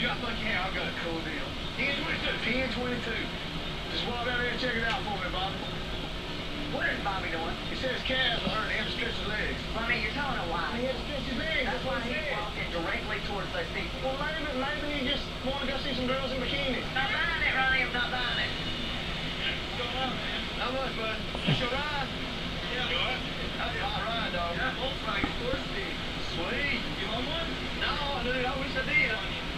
got funky hair. I've got a cool deal. 1022. Just walk out there and check it out for me, Bobby. What is Bobby doing? He says calves are hurting. He had to stretch his legs. Well, I mean, you're telling a lie. He had to stretch his legs. That's why he's walking directly towards those people. Well, maybe he just want to go see some girls in bikinis. Not buying it, Ronnie. I'm not buying it. What's going on, man? Not much, bud. This your ride? Yeah. You all right? That's my ride, dog. Yeah, Volkswagen, of course, Steve. Sweet. You want one? No, dude, I wish I did.